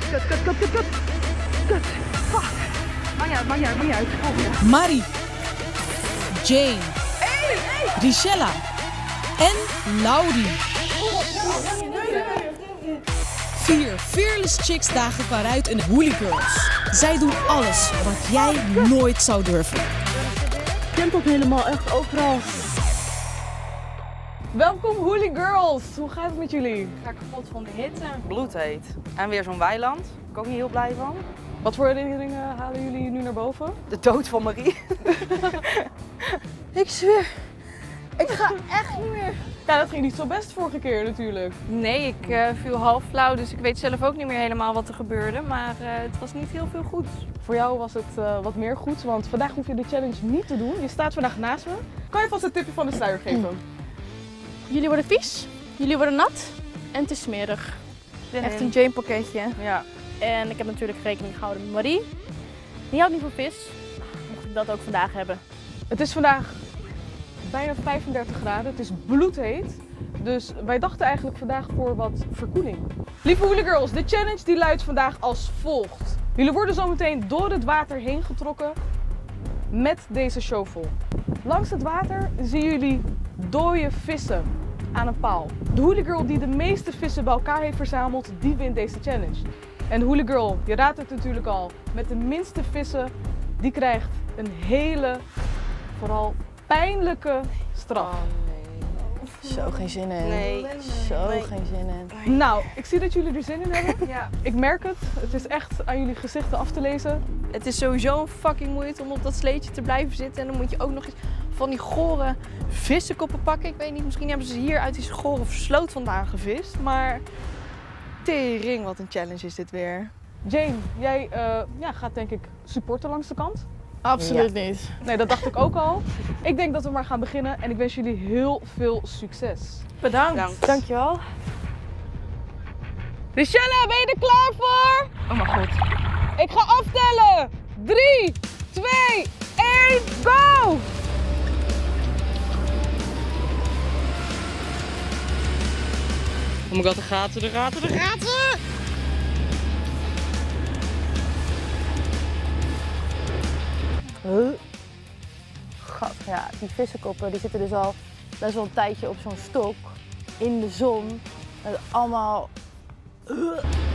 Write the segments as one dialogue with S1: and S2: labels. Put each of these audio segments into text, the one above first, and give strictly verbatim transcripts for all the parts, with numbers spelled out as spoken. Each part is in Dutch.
S1: kut, kut, kut, kut, kut. Kut. Fuck. Maakt niet uit, maakt niet uit, maakt niet uit. Oh,
S2: Marie, Jane,
S1: hey, hey.
S2: Richella en Laurie. Vier fearless chicks dagen vooruit in de Woolly Girls. Zij doen alles wat jij nooit zou durven.
S1: Tempelt helemaal echt overal. Welkom Woolly Girls. Hoe gaat het met jullie?
S3: Ik ga kapot van de hitte. Bloedheet. En weer zo'n weiland. Daar ben ik ook niet heel blij van.
S1: Wat voor herinneringen halen jullie nu naar boven?
S3: De dood van Marie.
S1: Ik zweer, ik ga echt niet meer. Ja, dat ging niet zo best vorige keer natuurlijk.
S4: Nee, ik uh, viel half flauw, dus ik weet zelf ook niet meer helemaal wat er gebeurde. Maar uh, het was niet heel veel goed.
S1: Voor jou was het uh, wat meer goed, want vandaag hoef je de challenge niet te doen. Je staat vandaag naast me. Kan je vast een tipje van de sluier geven?
S5: Jullie worden vies, jullie worden nat en het is smerig. Echt een Jane pakketje.
S3: Ja.
S5: En ik heb natuurlijk rekening gehouden met Marie. Die houdt niet van vis. Mocht ik dat ook vandaag hebben.
S1: Het is vandaag bijna vijfendertig graden, het is bloedheet. Dus wij dachten eigenlijk vandaag voor wat verkoeling. Lieve Woolly Girls, de challenge die luidt vandaag als volgt. Jullie worden zometeen door het water heen getrokken met deze shovel. Langs het water zien jullie dode vissen aan een paal. De Woolly Girl die de meeste vissen bij elkaar heeft verzameld, die wint deze challenge. En de Woolly Girl, je raadt het natuurlijk al, met de minste vissen, die krijgt een hele, vooral pijnlijke straf.
S3: Oh, nee.
S5: Zo geen zin in.
S3: Nee.
S5: Zo
S3: Nee.
S5: geen zin in.
S1: Nou, ik zie dat jullie er zin in hebben.
S3: Ja.
S1: Ik merk het. Het is echt aan jullie gezichten af te lezen.
S4: Het is sowieso een fucking moeite om op dat sleetje te blijven zitten. En dan moet je ook nog eens van die gore vissenkoppen pakken. Ik weet niet, misschien hebben ze hier uit die gore sloot vandaan gevist. Maar tering, wat een challenge is dit weer.
S1: Jane, jij uh, ja, gaat denk ik supporten langs de kant.
S5: Absoluut niet.
S1: Nee, dat dacht ik ook al. Ik denk dat we maar gaan beginnen en ik wens jullie heel veel succes.
S5: Bedankt.
S3: Bedankt.
S5: Dankjewel.
S1: Richella, ben je er klaar voor?
S5: Oh mijn god.
S1: Ik ga aftellen. drie, twee, één, go!
S3: Oh my god, de gaten, de gaten, de gaten!
S5: Huh? Gat, ja, die vissenkoppen die zitten dus al best wel een tijdje op zo'n stok in de zon. Met allemaal. Huh.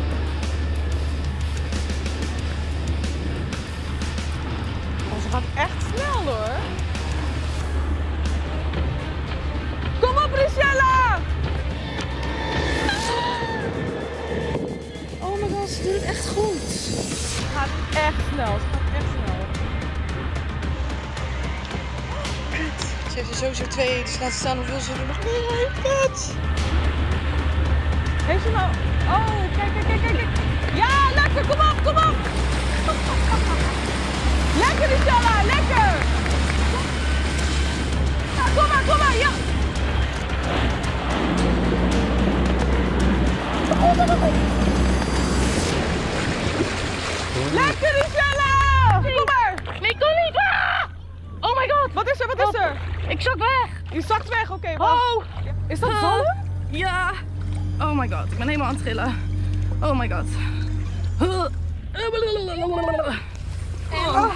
S1: Oh, ze gaat echt snel hoor. Kom op Richella!
S4: Oh my god, ze doet het echt goed.
S1: Ze gaat echt snel, ze gaat echt snel.
S3: Ze heeft er sowieso twee, dus laten staan hoeveel ze er nog meer heeft. Kut!
S1: Heeft ze nou... Oh, kijk, kijk, kijk, kijk, kijk. Ja, lekker, kom op, kom op. Lekker Richella, lekker. Ja, kom maar, kom maar, ja. Lekker Richella. Kom maar.
S5: Nee, kom niet! Ah! Oh my god!
S1: Wat is er, wat is er?
S5: Ik zak weg!
S1: Je zakt weg, oké. Okay,
S5: Oh!
S1: is dat zalm?
S5: Ja! Oh my god, ik ben helemaal aan het trillen. Oh my god.
S1: Oh.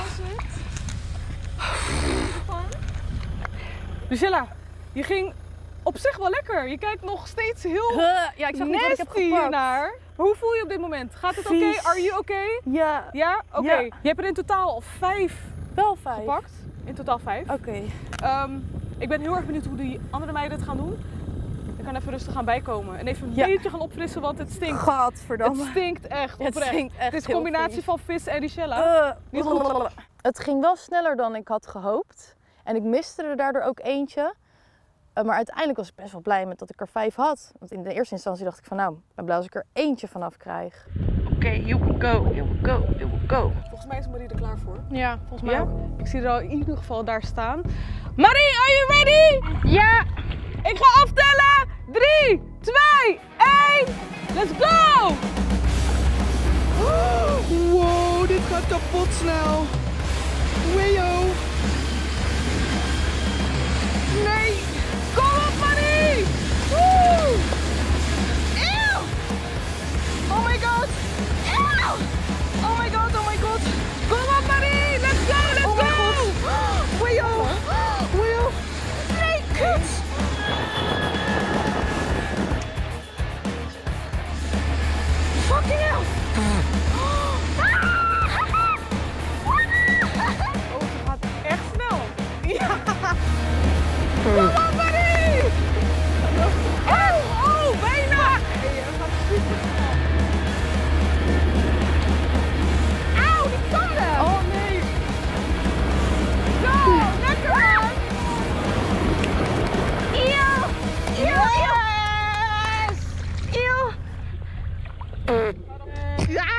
S1: Richella, je ging op zich wel lekker. Je kijkt nog steeds heel
S5: Ja, ik zag niet wat ik heb
S1: nasty
S5: gepakt.
S1: hiernaar. Hoe voel je op dit moment? Gaat het oké? Okay?
S5: Vies.
S1: Are you okay?
S5: Ja,
S1: Ja? Oké. Okay.
S5: Ja.
S1: Je hebt er in totaal vijf
S5: wel vijf.
S1: gepakt. In totaal vijf.
S5: Oké. Okay.
S1: Um, ik ben heel erg benieuwd hoe die andere meiden het gaan doen. Ik kan even rustig gaan bijkomen en even een
S5: Ja.
S1: beetje gaan opfrissen, want het stinkt.
S5: Gadverdamme.
S1: Het stinkt echt.
S5: Het
S1: oprecht.
S5: stinkt echt
S1: Het is een
S5: heel
S1: combinatie
S5: vies.
S1: van vis en Richella.
S5: Uh,
S1: Niet goed.
S5: Het ging wel sneller dan ik had gehoopt. En ik miste er daardoor ook eentje. Uh, maar uiteindelijk was ik best wel blij met dat ik er vijf had. Want in de eerste instantie dacht ik van nou, ik ben blij als ik er eentje vanaf krijg.
S3: Oké, okay, here we go, here we go, here we go.
S1: Volgens mij is Marie er klaar voor.
S5: Ja, volgens mij
S1: Ja?
S5: ook.
S1: Ik zie er al in ieder geval daar staan. Marie, are you ready?
S5: Ja!
S1: Ik ga aftellen. drie, twee, één. Let's go!
S3: Wow, dit gaat kapot snel. Weyo.
S1: Nee! Kom op, Marie! Woe! Eeuw! Oh my god! Eeuw!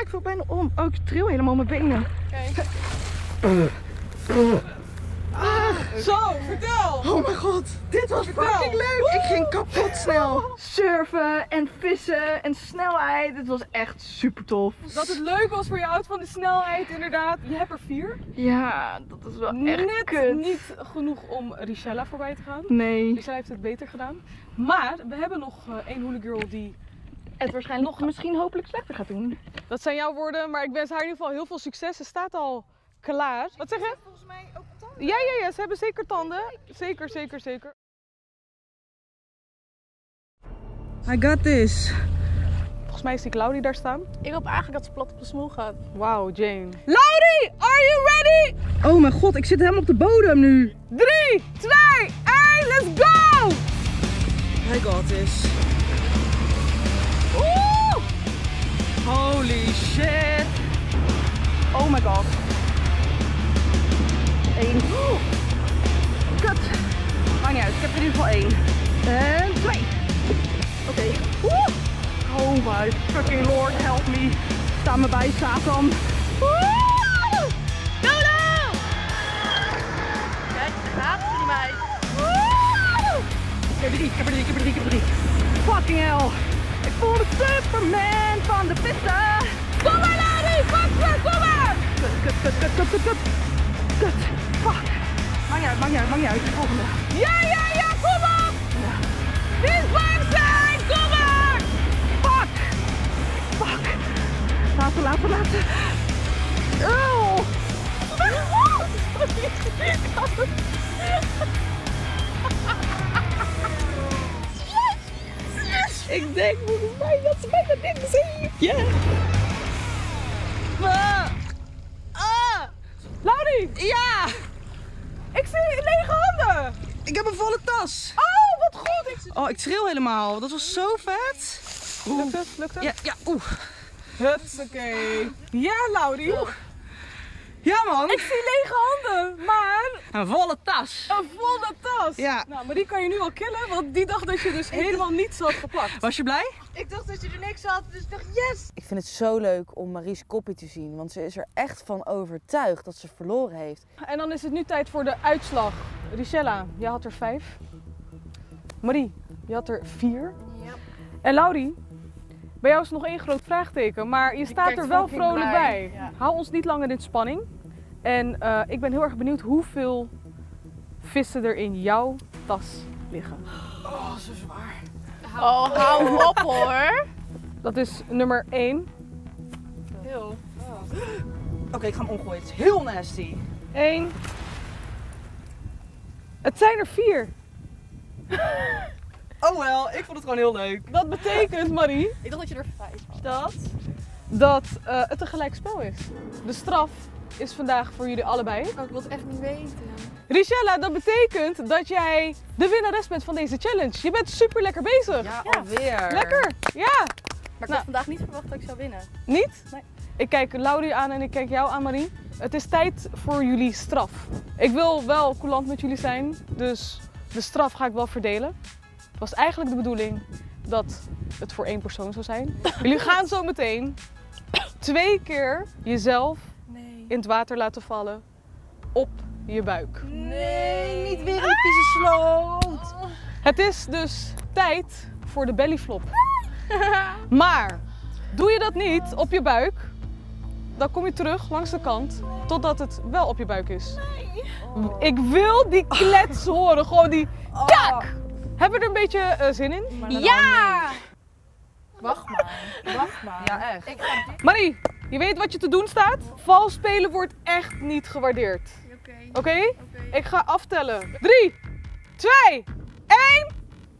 S3: ik val bijna om. Oh, ik tril helemaal mijn benen.
S4: Kijk.
S1: Zo, vertel!
S3: Oh mijn god, dit was fucking leuk. Ik ging kapot snel. Surfen en vissen en snelheid. Het was echt super tof.
S1: Dat het leuk was voor je houdt van de snelheid, inderdaad. Je hebt er vier.
S3: Ja, dat is wel echt
S1: Net
S3: kut.
S1: niet genoeg om Richella voorbij te gaan.
S3: Nee.
S1: Richella heeft het beter gedaan. Maar we hebben nog uh, één holy girl die...
S3: Het waarschijnlijk nog misschien hopelijk slechter gaat doen.
S1: Dat zijn jouw woorden, maar ik wens haar in ieder geval heel veel succes. Ze staat al klaar. Wat zeg je?
S4: Volgens mij ook tanden.
S1: Ja, ja, ja, ze hebben zeker tanden. Zeker, zeker, zeker.
S3: I got this.
S1: Volgens mij is die Claudie daar staan.
S5: Ik hoop eigenlijk dat ze plat op de smoel gaat.
S1: Wauw, Jane. Claudie, are you ready?
S3: Oh mijn god, ik zit helemaal op de bodem nu.
S1: drie, twee, één, let's go!
S3: I got this.
S1: Oeh!
S3: Holy shit. Oh my god. Eén. Oeh. Kut. Maakt niet uit, ik heb er in ieder geval één. En twee. Oké. Okay. Oh my fucking lord, help me. Sta me bij, Satan. Woe!
S5: Dodo! Kijk, daar gaat ze, die meid.
S3: Ik heb er drie, ik heb er drie, ik heb er drie, ik heb er drie. Fucking hell. Ik voel de Superman van de vissen.
S1: Kom maar, Claudie! Pak ze, kom maar!
S3: Kut, kut, kut, kut, kut, kut, kut. Kut. Fuck. Maakt niet uit, maakt niet uit, maakt niet uit. De volgende.
S1: Ja, ja, ja, kom op! Dit blijft zijn, kom maar!
S3: Fuck. Fuck. Laten, laten, laten. Oh.
S1: Ik denk volgens mij dat ze bij dat ding zien.
S3: Ja.
S1: Ah. Ah. Claudie!
S3: Ja.
S1: Ik zie lege handen!
S3: Ik heb een volle tas.
S1: Oh, wat goed! Ik...
S3: Oh, ik tril helemaal. Dat was zo vet.
S1: Lukt het? Lukt het?
S3: Ja, ja, oeh.
S1: Hutsakee. Ja, Claudie.
S3: Ja man.
S1: Ik zie lege handen, maar
S3: Een volle tas.
S1: een volle tas.
S3: Ja.
S1: Nou, maar die kan je nu al killen, want die dacht dat je dus helemaal niets had gepakt.
S3: Was je blij?
S4: Ik dacht dat je er niks had, dus ik dacht yes!
S6: Ik vind het zo leuk om Marie's koppie te zien, want ze is er echt van overtuigd dat ze verloren heeft.
S1: En dan is het nu tijd voor de uitslag. Richella, jij had er vijf. Marie, je had er vier.
S4: Ja.
S1: En Laurie, bij jou is nog één groot vraagteken, maar je staat
S4: kijkt
S1: er wel
S4: fucking
S1: vrolijk
S4: blij.
S1: bij.
S4: Ja.
S1: Hou ons niet langer in spanning. En uh, ik ben heel erg benieuwd hoeveel vissen er in jouw tas liggen.
S4: Oh, hou op hoor!
S1: Dat is nummer één.
S4: Heel.
S3: Oké, okay, ik ga hem omgooien. Het is heel nasty.
S1: Eén. Het zijn er vier.
S3: Oh wel, ik vond het gewoon heel leuk.
S1: Dat betekent, Marie,
S5: Ik dacht dat je er vijf had.
S1: dat, dat uh, het een gelijkspel is. De straf is vandaag voor jullie allebei.
S4: Ik wil het echt niet weten.
S1: Richella, dat betekent dat jij de winnares bent van deze challenge. Je bent super lekker bezig.
S6: Ja, alweer.
S1: Lekker, ja.
S5: Maar ik
S1: Nou.
S5: had vandaag niet verwacht dat ik zou winnen.
S1: Niet?
S5: Nee.
S1: Ik kijk Laurie aan en ik kijk jou aan, Marie. Het is tijd voor jullie straf. Ik wil wel coulant met jullie zijn, dus de straf ga ik wel verdelen. Het was eigenlijk de bedoeling dat het voor één persoon zou zijn. Jullie gaan zo meteen twee keer jezelf
S4: Nee.
S1: in het water laten vallen op je buik.
S4: Nee,
S6: Niet weer in die vieze sloot.
S1: Het is dus tijd voor de bellyflop. Maar doe je dat niet op je buik, dan kom je terug langs de kant totdat het wel op je buik is. Ik wil die klets horen, gewoon die tak! Hebben we er een beetje uh, zin in?
S4: Ja!
S5: Wacht maar. Wacht maar.
S6: Ja, echt.
S4: Ik ga dit.
S1: Marie, je weet wat je te doen staat? Vals spelen wordt echt niet gewaardeerd.
S4: Oké.
S1: Oké?
S4: Oké.
S1: Ik ga aftellen. drie, twee, één.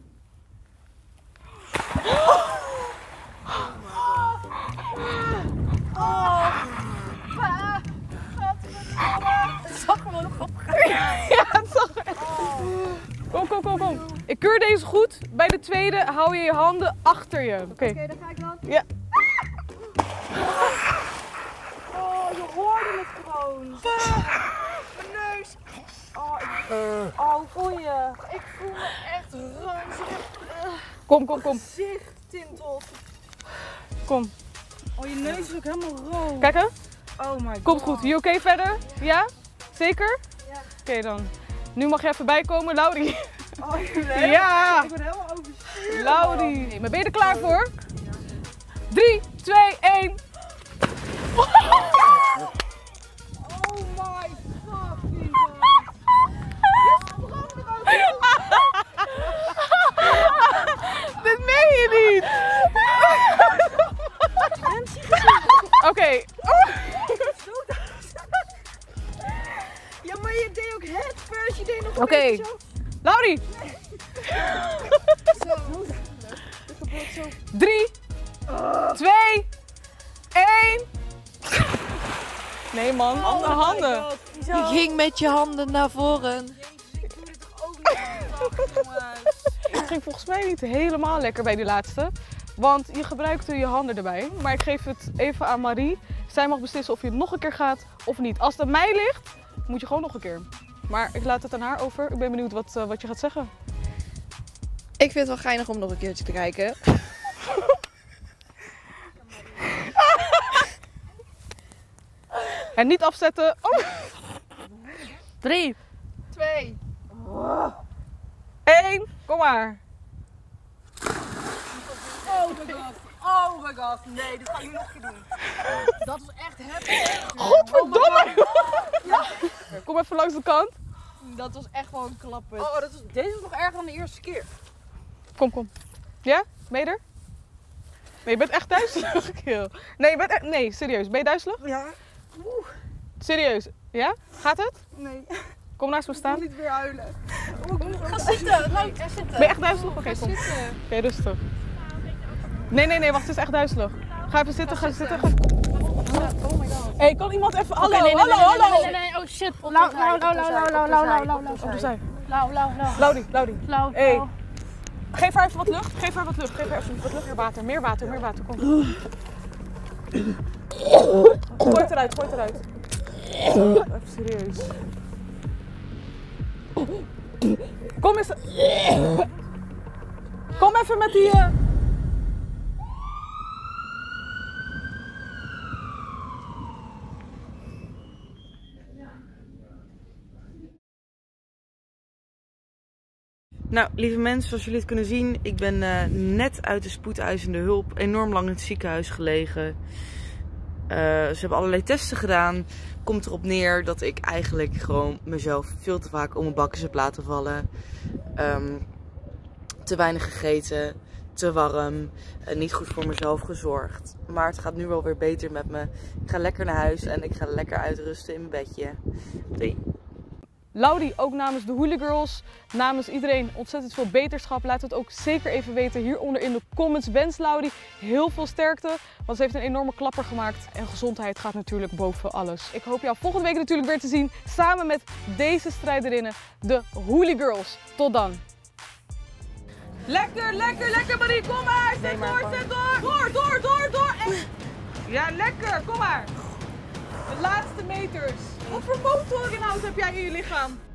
S5: Het zag gewoon nog op.
S1: Ja, het zag er echt. Kom, kom, kom, kom. Ik keur deze goed. Bij de tweede hou je je handen achter je. Oké.
S4: Oké, dan ga ik dan.
S1: Ja.
S4: Oh, je hoorde het gewoon. Mijn neus. Oh, ik... oh, hoe voel je? Ik voel me echt ranzig.
S1: Kom, kom, kom.
S4: Gezicht tintelt.
S1: Kom.
S6: Oh, je neus is ook helemaal rood.
S1: Kijk hè.
S6: Oh my god.
S1: Komt goed. Je oké verder? Ja? Zeker? Ja. Oké okay, dan. Nu mag je even bijkomen, Laurie.
S6: Oh, nee.
S1: Ja.
S6: Ik ben helemaal overstuurd.
S1: Laurie. Nee, maar ben je er klaar voor? drie, twee, één.
S6: Oh my fucking god.
S1: Dit meen je niet! Oké. Okay.
S6: Ja, maar je deed ook head first, je deed nog een
S1: Oké.
S6: beetje zo.
S1: Laurie!
S6: Zo.
S1: drie, twee, één. Nee man, andere handen.
S4: Je ging met je handen naar voren.
S1: Het ging volgens mij niet helemaal lekker bij die laatste. Want je gebruikte je handen erbij. Maar ik geef het even aan Marie. Zij mag beslissen of je het nog een keer gaat of niet. Als het aan mij ligt, moet je gewoon nog een keer. Maar ik laat het aan haar over. Ik ben benieuwd wat, uh, wat je gaat zeggen.
S4: Ik vind het wel geinig om nog een keertje te kijken.
S1: En niet afzetten. Oh.
S4: Drie.
S6: Twee.
S1: Eén. Kom maar.
S6: Oh my god. Oh my god. Nee, dit ga ik nu nog een keer doen. Dat is echt heftig.
S1: Godverdomme. Ja. Kom even langs de kant.
S6: Dat was echt gewoon klappen.
S3: Oh, dat is, deze is nog erger dan de eerste keer.
S1: Kom, kom. Ja? Ben je er? Nee, je bent echt duizelig. Nee, je bent echt... Nee, serieus. Ben je duizelig?
S6: Ja. Oeh.
S1: Serieus? Ja? Gaat het?
S6: Nee.
S1: Kom naast me
S6: Ik
S1: staan.
S6: wil niet weer huilen.
S3: Ga zitten. Laat er zitten.
S1: Ben je echt duizelig? Oké, kom. Oké, okay, rustig. Nee, nee, nee, wacht. Het is echt duizelig. Ga even zitten, ga even zitten. Ga...
S6: Oh my god.
S1: Hé, hey, kan iemand even... Hallo,
S5: Okay, nee, nee,
S1: hallo,
S5: nee, nee,
S1: hallo!
S5: nee, nee, nee, oh shit.
S3: Lau, lau, lau, lau, lau, lau, lau, lau, lau.
S1: Op de zij.
S3: Lau, lau, lau.
S1: Laurie, Laurie.
S3: Lau,
S1: Hey.
S3: lau.
S1: Geef haar even wat lucht. Geef haar wat lucht. Geef haar even wat lucht. Meer water, meer water, meer water. Kom. Gooi het eruit, gooi het eruit. Even serieus. Kom eens. Kom even met die... Uh...
S6: Nou, lieve mensen, zoals jullie het kunnen zien, ik ben uh, net uit de spoedeisende hulp enorm lang in het ziekenhuis gelegen. Uh, ze hebben allerlei testen gedaan. Komt erop neer dat ik eigenlijk gewoon mezelf veel te vaak om mijn bakkes heb laten vallen. Um, te weinig gegeten, te warm, uh, niet goed voor mezelf gezorgd. Maar het gaat nu wel weer beter met me. Ik ga lekker naar huis en ik ga lekker uitrusten in mijn bedje. Doei!
S1: Laurie, ook namens de Hoolie Girls, namens iedereen ontzettend veel beterschap. Laat het ook zeker even weten hieronder in de comments. Wens Laurie heel veel sterkte, want ze heeft een enorme klapper gemaakt. En gezondheid gaat natuurlijk boven alles. Ik hoop jou volgende week natuurlijk weer te zien, samen met deze strijderinnen, de Hoolie Girls. Tot dan! Lekker, lekker, lekker Marie, kom maar! Zet
S6: Nee, maar
S1: door,
S6: gewoon-
S1: zet door! Door, door, door, door! En... Ja, lekker, kom maar! De laatste meters. Wat voor motorinhoud heb jij in je lichaam?